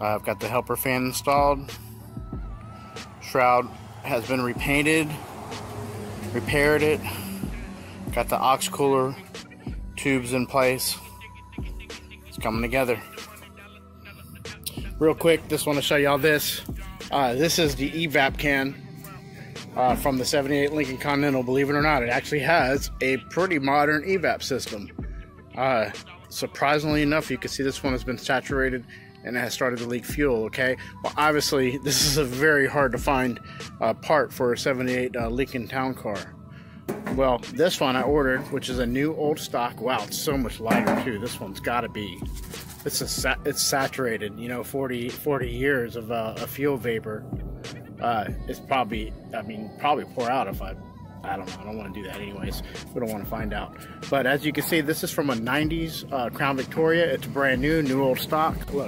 I've got the helper fan installed. Shroud has been repainted, repaired it. Got the aux cooler tubes in place. It's coming together. Real quick, just want to show y'all this. This is the Evap can from the 78 Lincoln Continental. Believe it or not, it actually has a pretty modern Evap system. Surprisingly enough, you can see this one has been saturated and it has started to leak fuel. Okay, well, obviously this is a very hard to find part for a 78 Lincoln Town Car. Well, this one I ordered, which is a new old stock. Wow, it's so much lighter too. This one's got to be, it's saturated, you know, 40 years of fuel vapor. It's probably, probably pour out if I don't know. I don't want to do that anyways. We don't want to find out. But as you can see, this is from a 90s Crown Victoria. It's brand new old stock. Look,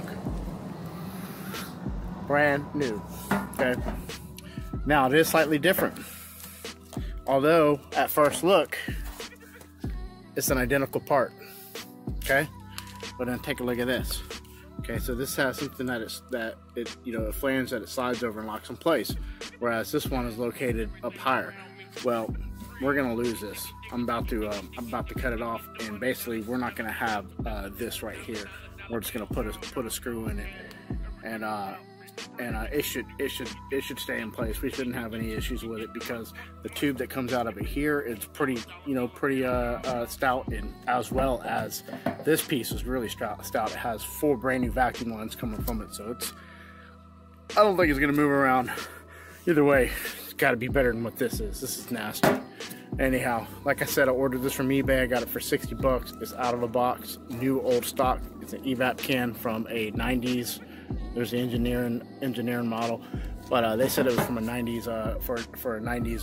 brand new. Okay, now it is slightly different. Although at first look, it's an identical part. Okay, but then take a look at this. Okay, so this has something that it a flange that it slides over and locks in place, whereas this one is located up higher. Well, we're gonna lose this. I'm about to cut it off, and basically we're not gonna have this right here. We're just gonna put a screw in it, and it should stay in place. We shouldn't have any issues with it because the tube that comes out of it here is pretty stout, and as well as this piece is really stout. It has 4 brand new vacuum lines coming from it, so I don't think it's gonna move around. Either way, it's got to be better than what this is. This is nasty. Anyhow, like I said, I ordered this from eBay. I got it for 60 bucks. It's out of the box, new old stock. It's an Evap can from a 90s. There's the engineering model, but they said it was from a 90s for a 90s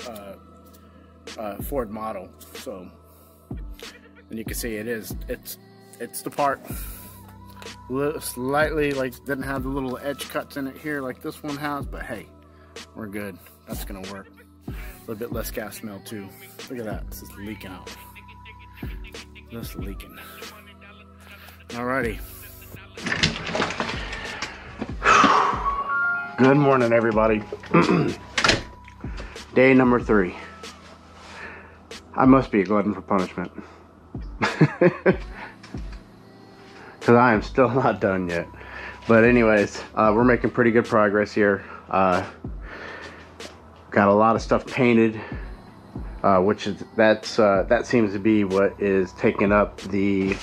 Ford model. So, and you can see it's the part. Slightly didn't have the little edge cuts in it here like this one has, but hey, we're good. That's gonna work. A little bit less gas smell too. Look at that. This is leaking out. Just leaking. Alrighty. Good morning, everybody. Day number 3. I must be a glutton for punishment. Because I am still not done yet. But anyways, we're making pretty good progress here. Got a lot of stuff painted, that seems to be what is taking up the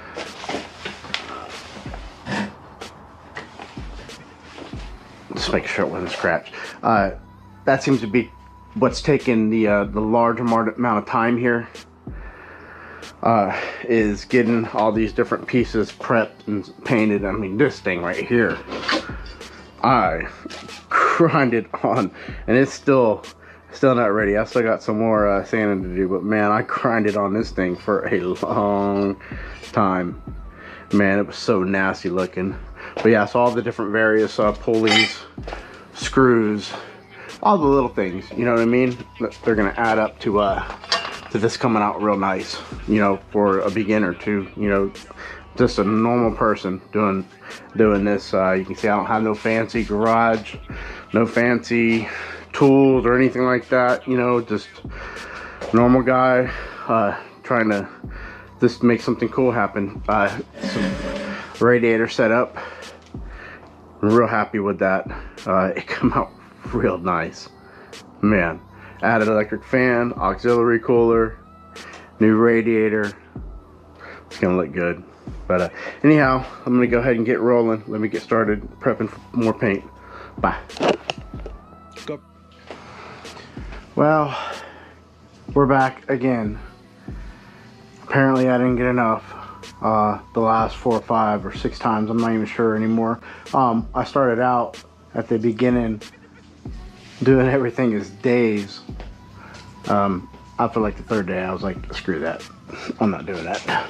just make sure it wasn't scratched. That seems to be what's taking the large amount of time here. Is getting all these different pieces prepped and painted. I mean, this thing right here, I grinded on, and it's still not ready. I still got some more sanding to do, but man, I grinded on this thing for a long time. Man, it was so nasty looking. But yeah, so all the different various pulleys, screws, all the little things, you know what I mean? They're gonna add up to this coming out real nice, you know, for a beginner to, you know, just a normal person doing this. You can see I don't have no fancy garage, no fancy tools or anything like that, you know, just normal guy trying to just make something cool happen. Some radiator setup, real happy with that. It came out real nice, man. Added electric fan, auxiliary cooler, new radiator. It's gonna look good. But anyhow, I'm gonna go ahead and get rolling. Let me get started prepping for more paint. Bye. Go. Well, we're back again. Apparently I didn't get enough the last 4 or 5 or 6 times. I'm not even sure anymore. I started out at the beginning doing everything as days. After like the 3rd day, I was like, screw that. I'm not doing that.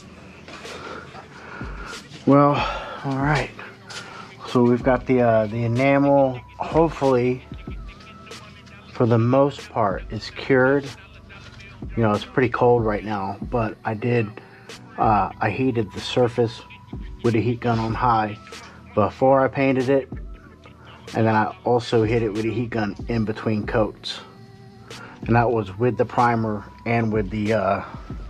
Well, all right. So we've got the enamel, hopefully, for the most part, is cured. You know, it's pretty cold right now, but I heated the surface with the heat gun on high before I painted it, and then I also hit it with a heat gun in between coats, and that was with the primer and with the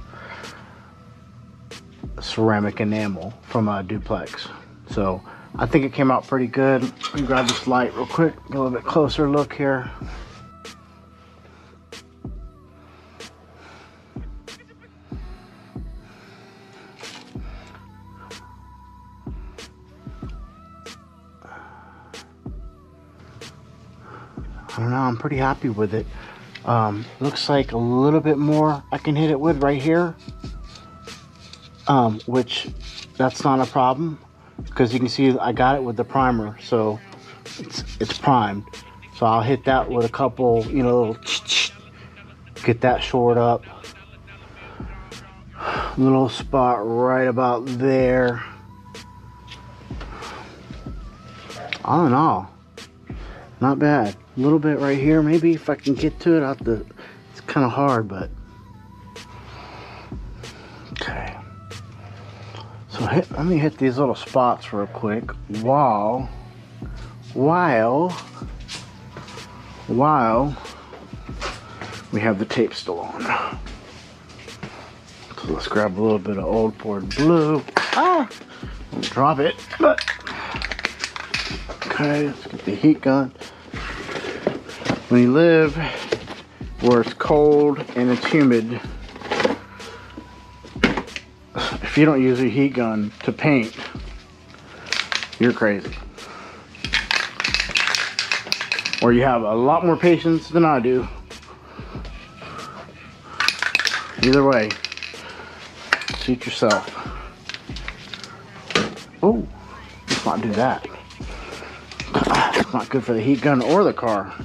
ceramic enamel from Duplex. So I think it came out pretty good. Let me grab this light real quick, get a little bit closer look here. I don't know, I'm pretty happy with it. Looks like a little bit more I can hit it with right here, which that's not a problem, because you can see I got it with the primer, so it's primed. So I'll hit that with a couple, you know, little get that shored up. Little spot right about there. All in all, not bad. A little bit right here, maybe if I can get to it. It's kind of hard, but okay. So let me hit these little spots real quick while we have the tape still on. So let's grab a little bit of Old Port Blue. Don't drop it, but okay. Let's get the heat gun. When you live where it's cold and it's humid, if you don't use a heat gun to paint, you're crazy. Or you have a lot more patience than I do. Either way, suit yourself. Oh, let's not do that. It's not good for the heat gun or the car.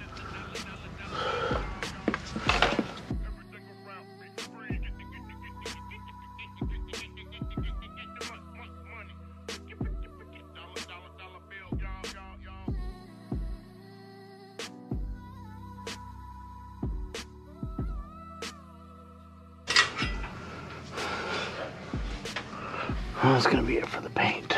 That's gonna be it for the paint.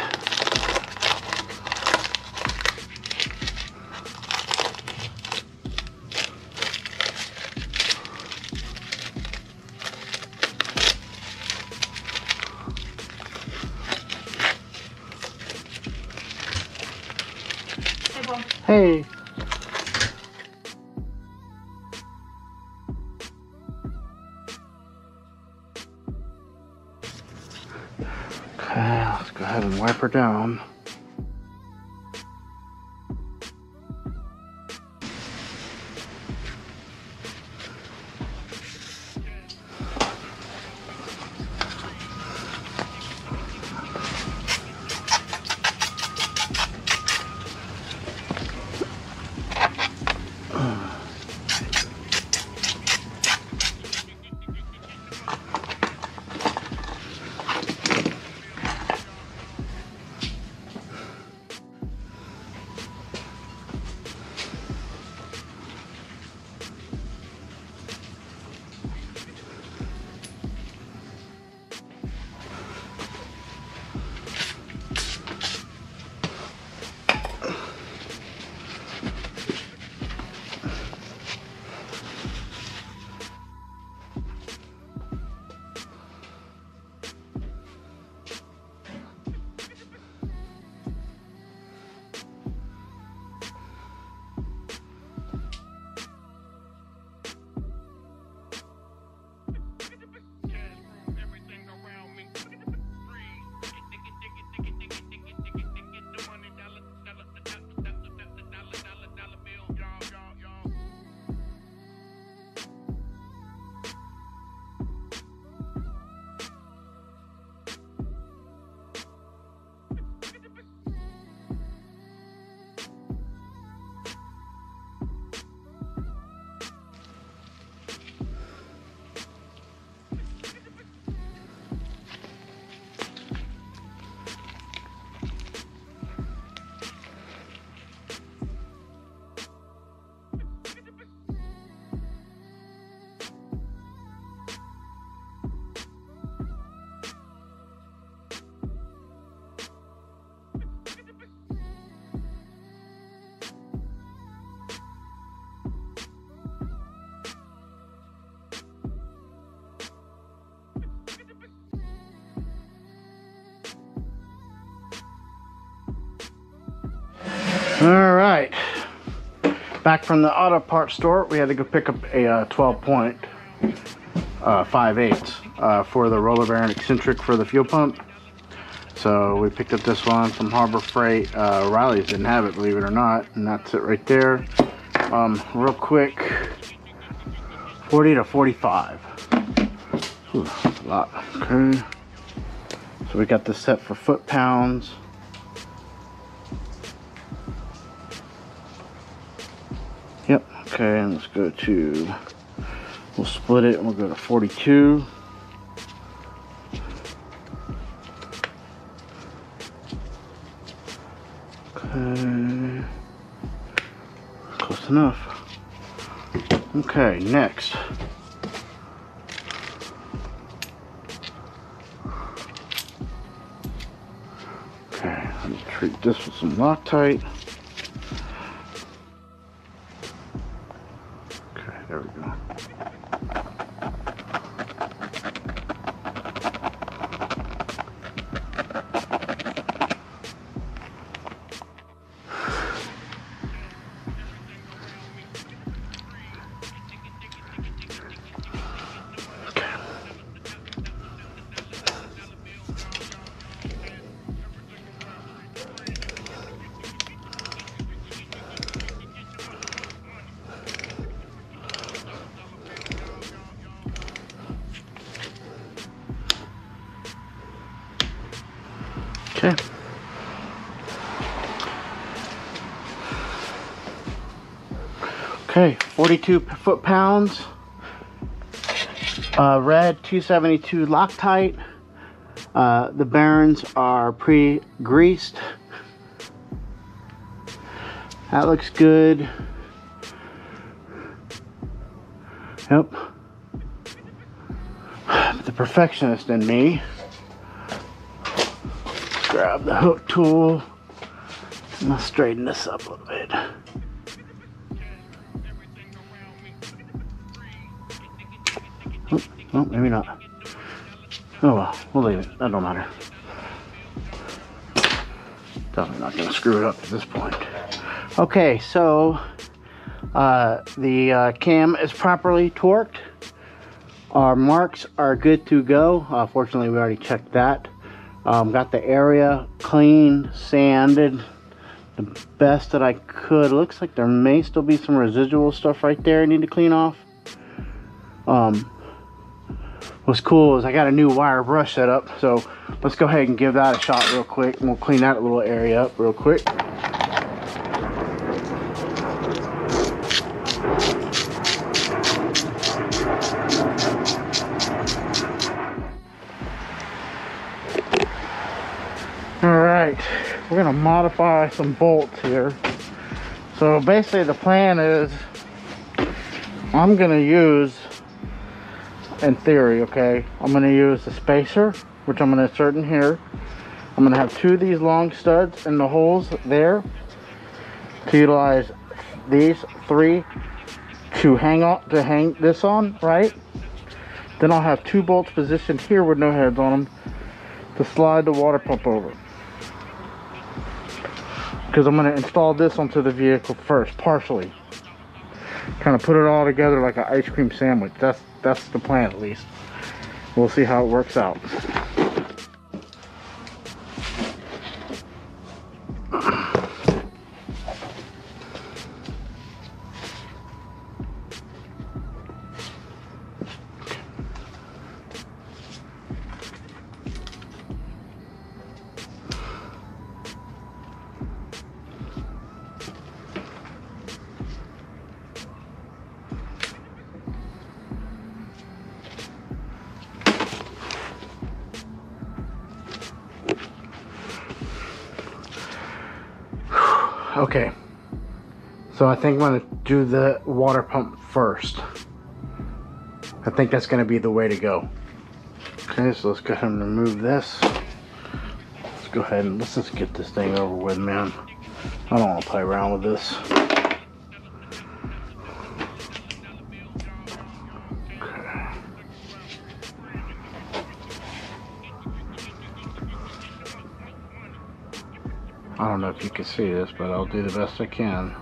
Hey, Bob. Hey. Okay, let's go ahead and wipe her down. All right, back from the auto parts store. We had to go pick up a 12.5/8 for the roller bearing eccentric for the fuel pump. So we picked up this one from Harbor Freight. Riley's didn't have it, believe it or not, and that's it right there. Real quick, 40 to 45. Ooh, that's a lot. Okay. So we got this set for foot-pounds. Yep. Okay, and let's go to. We'll split it and we'll go to 42. Okay. Close enough. Okay, next. Okay, let me treat this with some Loctite. Okay, there we go. Okay. Okay, 42 foot-pounds. Red 272 Loctite. The bearings are pre-greased. That looks good. Yep. The perfectionist in me. Grab the hook tool and I'll straighten this up a little bit. Oh, maybe not. Oh well, we'll leave it. That don't matter. Definitely not going to screw it up at this point. Okay, so the cam is properly torqued. Our marks are good to go. Fortunately, we already checked that. Got the area cleaned, sanded the best that I could. Looks like there may still be some residual stuff right there I need to clean off. What's cool is I got a new wire brush set up, so let's go ahead and give that a shot real quick, and we'll clean that little area up real quick. Alright, we're going to modify some bolts here. So basically the plan is I'm going to use, in theory, okay, I'm going to use the spacer, which I'm going to insert in here. I'm going to have two of these long studs in the holes there to utilize these three to hang this on, right? Then I'll have two bolts positioned here with no heads on them to slide the water pump over. Because I'm going to install this onto the vehicle first, partially. Kind of put it all together like an ice cream sandwich. That's the plan, at least. We'll see how it works out. Okay, so I think I'm going to do the water pump first. I think that's going to be the way to go. Okay, so let's go ahead and remove this. Let's go ahead and let's just get this thing over with, man. I don't want to play around with this. I don't know if you can see this, but I'll do the best I can.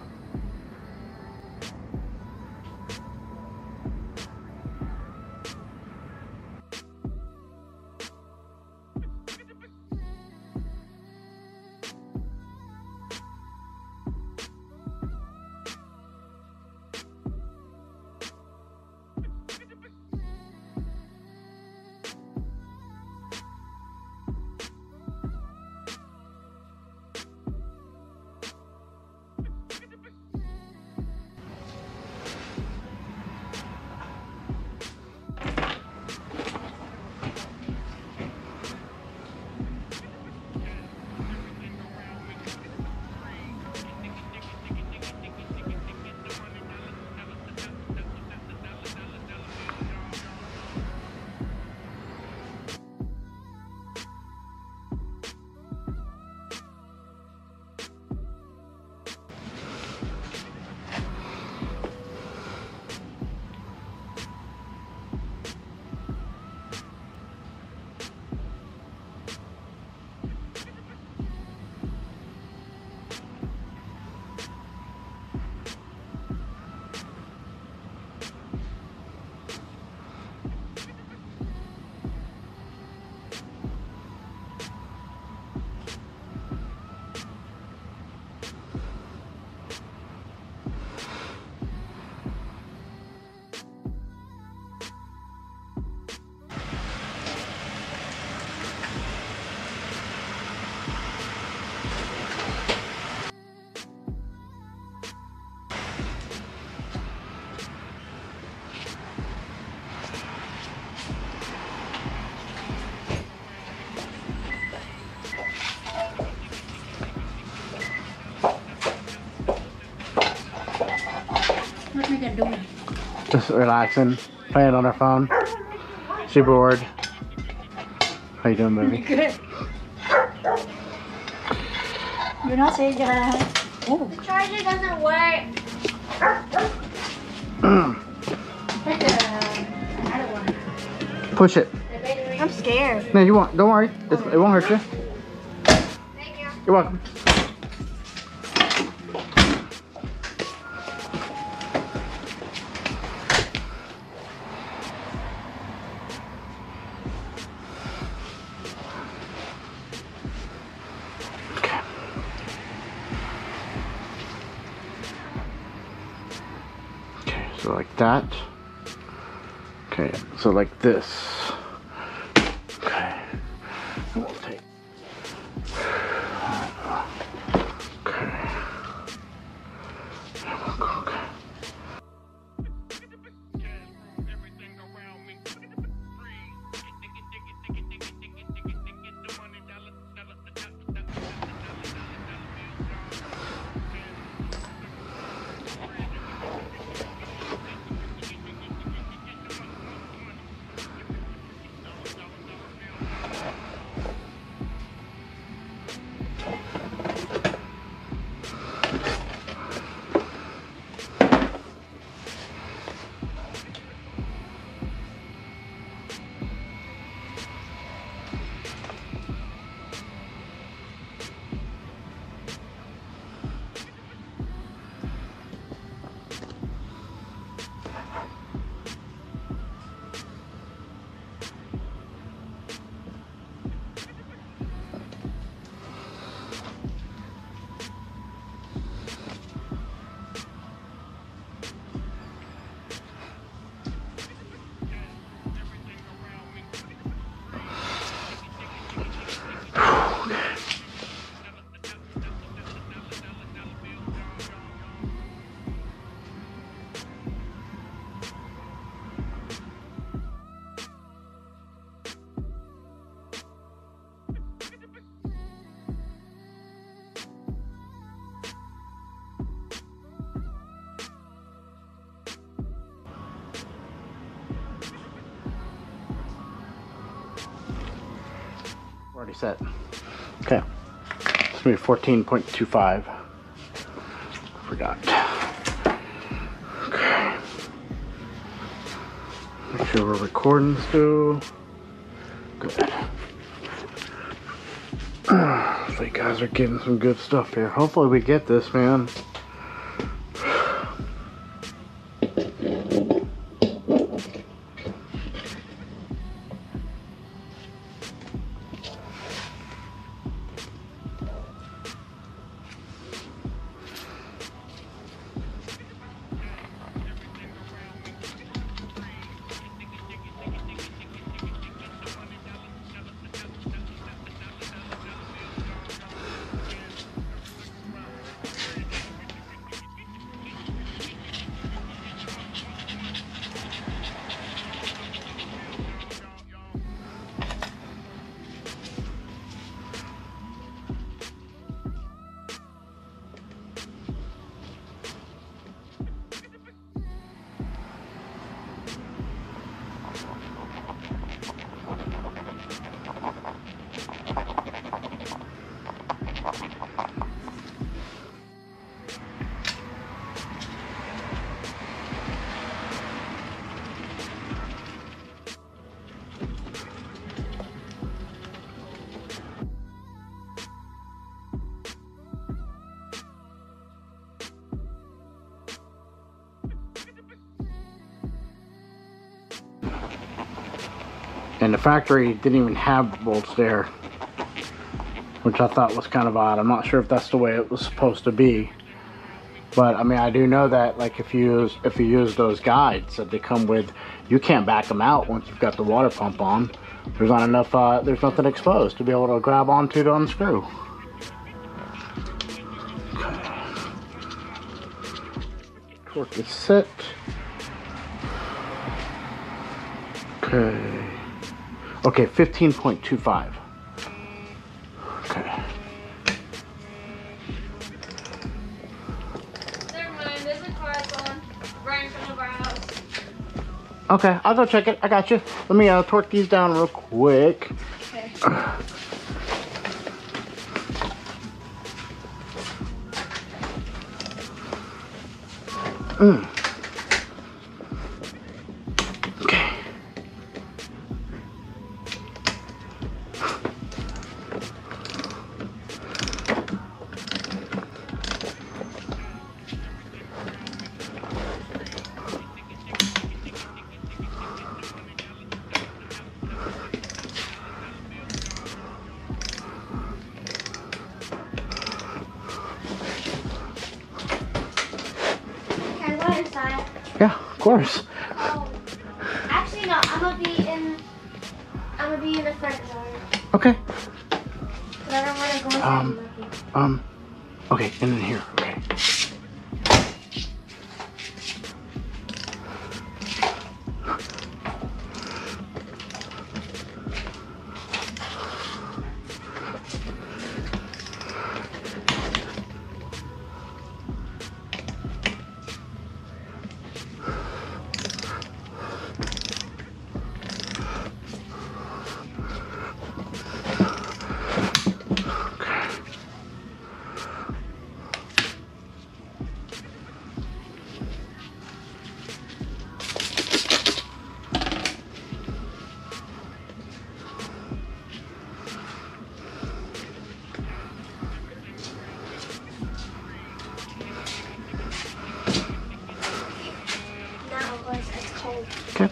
What's Megan doing? Just relaxing, playing on her phone. She bored. How you doing, baby? Good. You're not saying that. Oh. The charger doesn't work. I don't want. Push it. I'm scared. No, you won't. Don't worry. It won't hurt you. Thank you. You're welcome. So like that. Okay, so like this. Okay. We'll take. Okay. Okay. Already set. Okay. It's gonna be 14.25. Forgot. Okay. Make sure we're recording still. Good. Hopefully you guys are getting some good stuff here. Hopefully we get this, man. And the factory didn't even have bolts there, which I thought was kind of odd. I'm not sure if that's the way it was supposed to be, but I mean, I do know that like if you use those guides that they come with, you can't back them out once you've got the water pump on. There's not enough. There's nothing exposed to be able to grab onto to unscrew. Okay. Torque is set. Okay. Okay, 15.25. Okay. Never mind, there's a car going right in front of our house. Okay, I'll go check it. I got you. Let me torque these down real quick. Okay. Okay. Can I go inside? Yeah, of course. Oh, actually no. I'm gonna be in the front yard. Okay. But I don't want to go inside. Okay, and then here. Okay. Okay.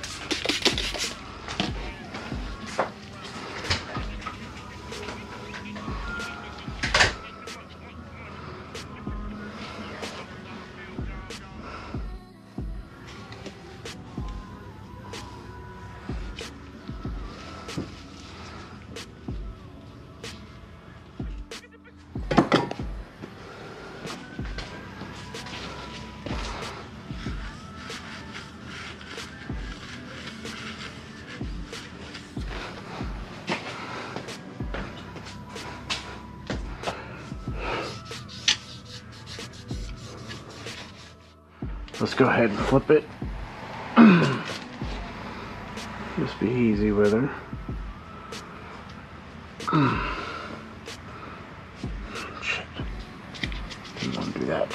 Let's go ahead and flip it. Just be easy with her. Shit. Didn't want to do that.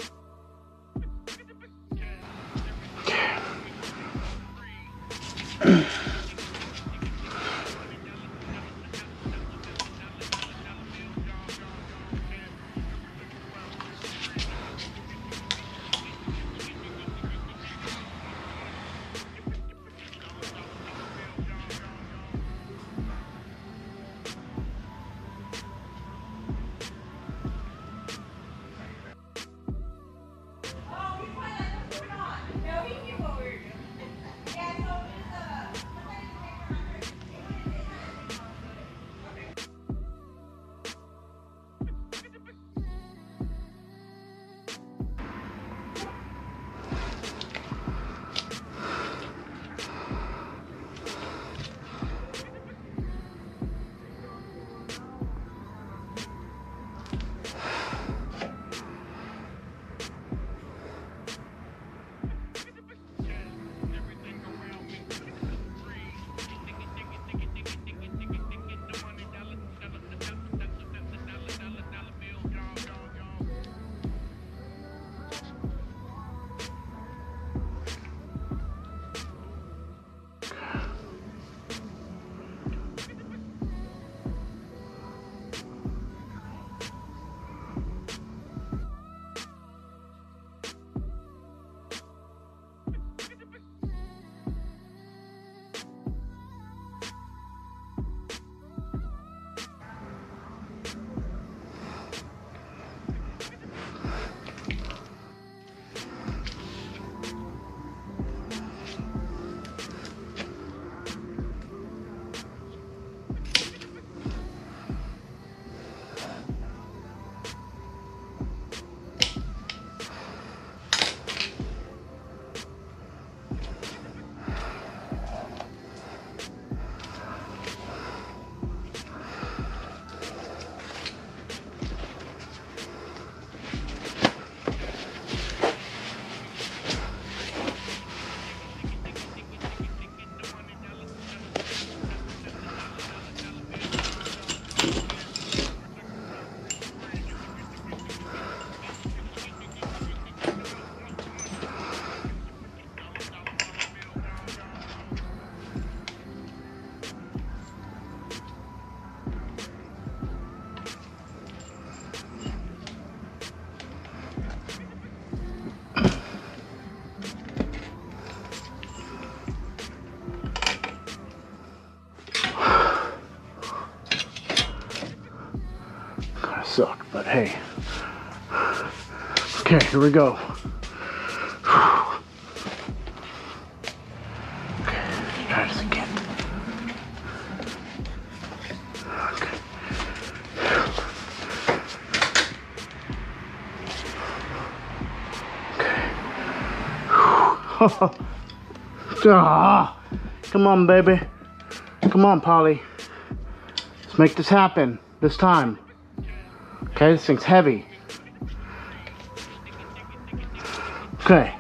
Okay. hey. Okay, here we go. Okay, let's try this again. Okay. Ah, come on, baby. Come on, Polly. Let's make this happen this time. Okay, this thing's heavy. Okay.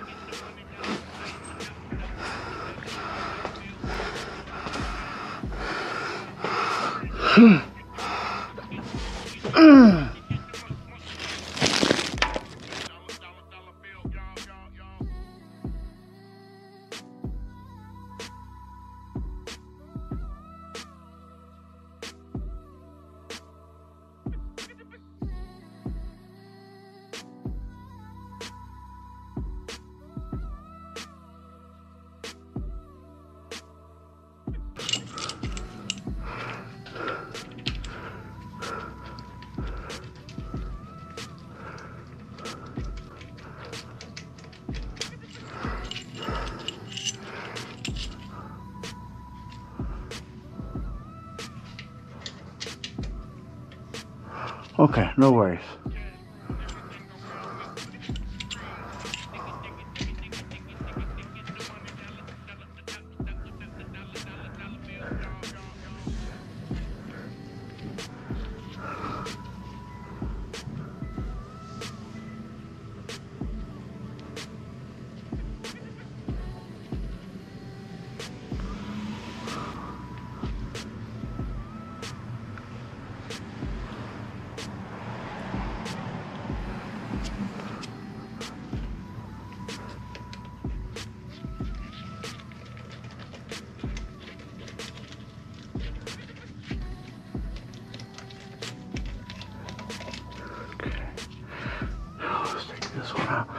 Okay, no worries. This one out.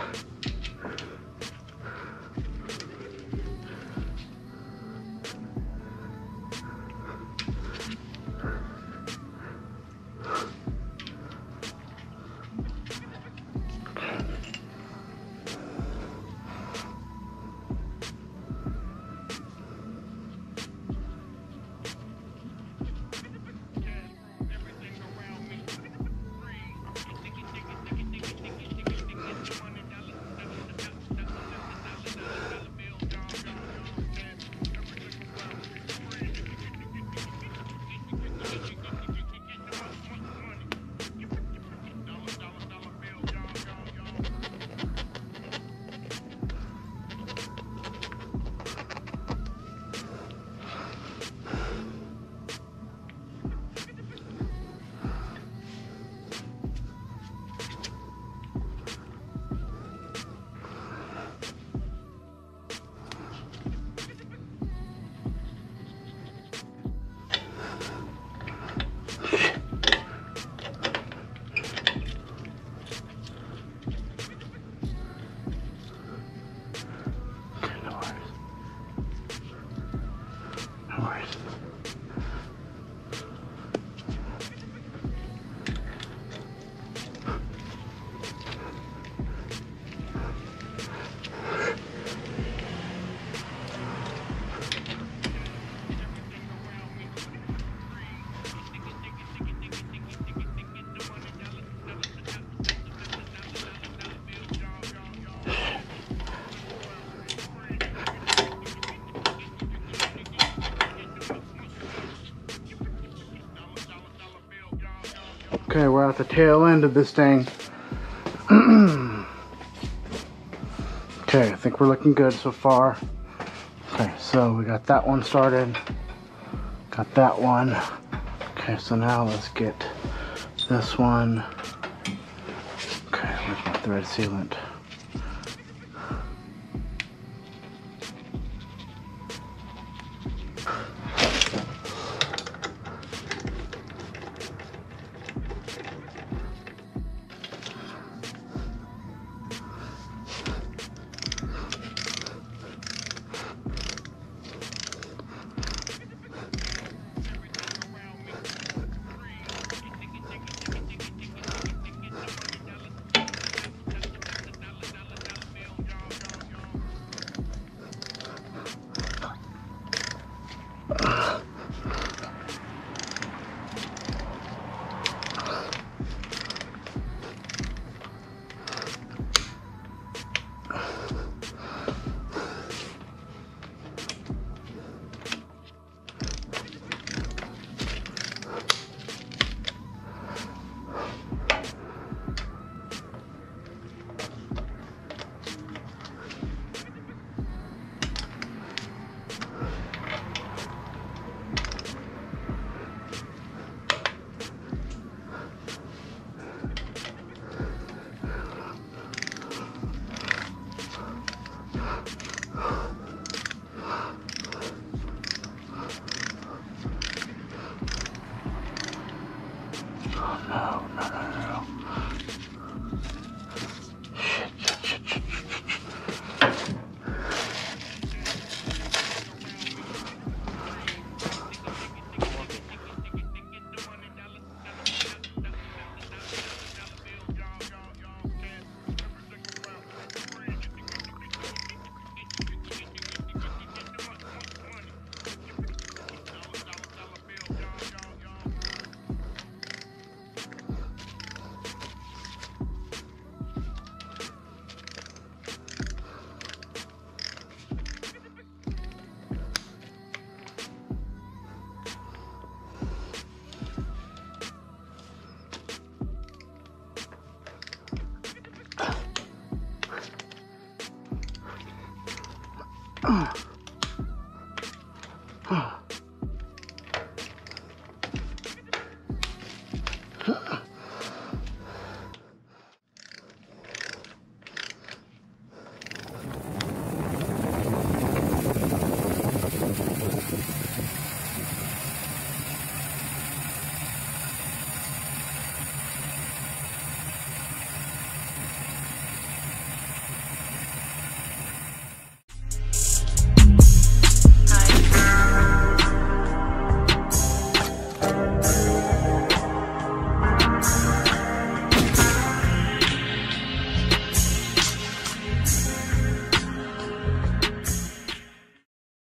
Okay, we're at the tail end of this thing. Okay, I think we're looking good so far. Okay, so we got that one started. Got that one. Okay, so now let's get this one. Okay, where's my thread sealant? Oh.